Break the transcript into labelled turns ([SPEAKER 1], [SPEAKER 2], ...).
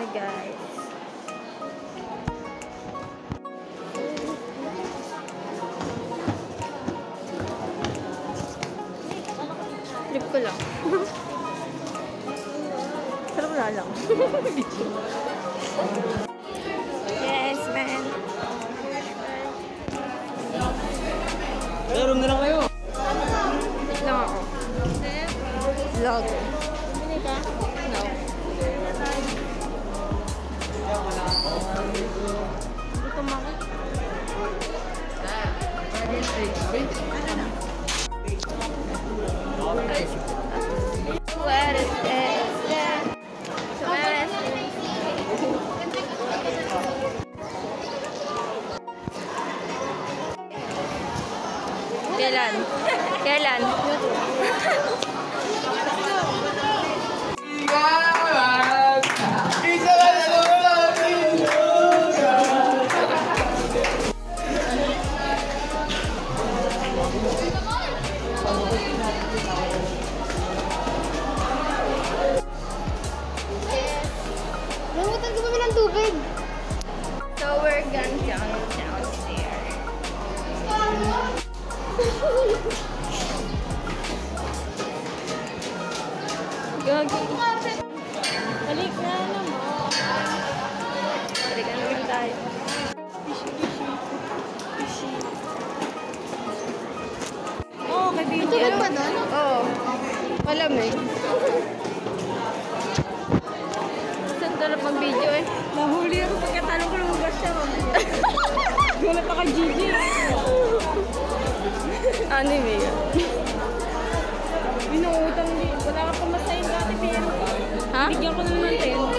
[SPEAKER 1] guys. Trip ko lang. Sarap na lang. Yes, man.
[SPEAKER 2] Meron na lang kayo.
[SPEAKER 1] Lang ako. Vlog.
[SPEAKER 3] Bumili ka?
[SPEAKER 1] No.
[SPEAKER 3] Hindi ko maki.
[SPEAKER 1] What is this? Kailan? Kailan?
[SPEAKER 3] Namutan ko kami ng tubig.
[SPEAKER 1] So we're going downstairs. Gagi.
[SPEAKER 3] Balik na naman.
[SPEAKER 1] Balikan naman tayo.
[SPEAKER 3] Oo, kay Bibi.
[SPEAKER 1] Ito ba doon? Oo. Malamig. Saan darap ang video eh?
[SPEAKER 3] Nahuli ako pagkatanong ko lumabas siya. Gulat ako kay Gigi.
[SPEAKER 1] Anime yan.
[SPEAKER 3] Binuutang din. Wala ka pamasahin dati pero
[SPEAKER 1] Ha?
[SPEAKER 3] bigyan ko na naman 10.